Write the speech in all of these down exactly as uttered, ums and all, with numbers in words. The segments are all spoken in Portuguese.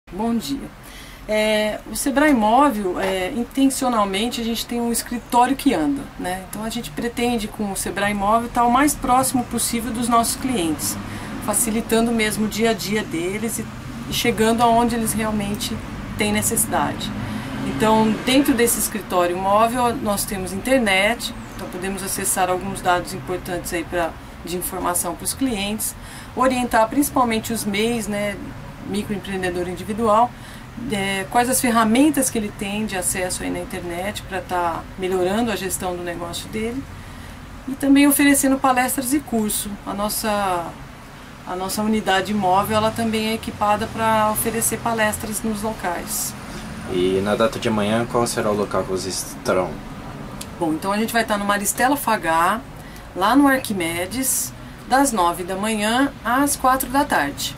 Bom dia. É, o Sebrae Móvel, é, intencionalmente, a gente tem um escritório que anda, né? Então a gente pretende, com o Sebrae Móvel, estar o mais próximo possível dos nossos clientes, facilitando mesmo o dia a dia deles e, e chegando aonde eles realmente têm necessidade. Então, dentro desse escritório móvel, nós temos internet, então podemos acessar alguns dados importantes aí pra, de informação para os clientes, orientar principalmente os M E Is, né, microempreendedor individual, é, quais as ferramentas que ele tem de acesso aí na internet para estar tá melhorando a gestão do negócio dele, e também oferecendo palestras e curso. A nossa, a nossa unidade móvel, ela também é equipada para oferecer palestras nos locais. E na data de amanhã, qual será o local que vocês estarão? Bom, então a gente vai estar no Maristela Fagá, lá no Arquimedes, das nove da manhã às quatro da tarde.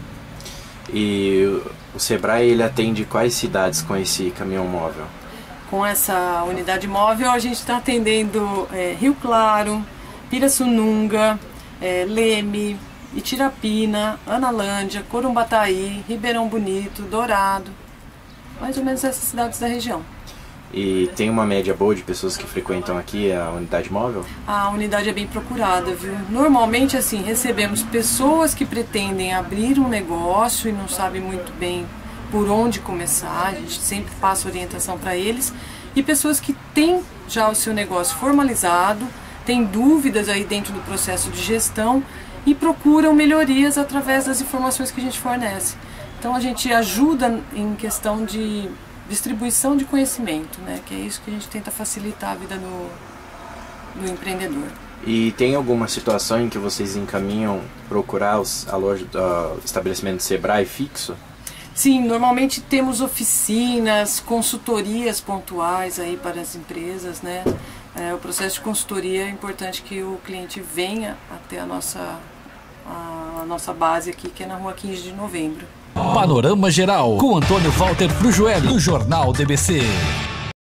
E o Sebrae, ele atende quais cidades com esse caminhão móvel? Com essa unidade móvel, a gente está atendendo é, Rio Claro, Pirassununga, é, Leme, Itirapina, Analândia, Corumbataí, Ribeirão Bonito, Dourado, mais ou menos essas cidades da região. E tem uma média boa de pessoas que frequentam aqui a unidade móvel? A unidade é bem procurada, viu? Normalmente, assim, recebemos pessoas que pretendem abrir um negócio e não sabem muito bem por onde começar, a gente sempre passa orientação para eles, e pessoas que têm já o seu negócio formalizado, têm dúvidas aí dentro do processo de gestão e procuram melhorias através das informações que a gente fornece. Então a gente ajuda em questão de distribuição de conhecimento, né? Que é isso que a gente tenta facilitar a vida do, do empreendedor. E tem alguma situação em que vocês encaminham procurar os, a loja, uh, estabelecimento Sebrae fixo? Sim, normalmente temos oficinas, consultorias pontuais aí para as empresas, né? É, o processo de consultoria é importante que o cliente venha até a nossa, a, a nossa base aqui, que é na rua quinze de novembro. Panorama Geral, com Antônio Walter Frujueli, do Jornal D B C.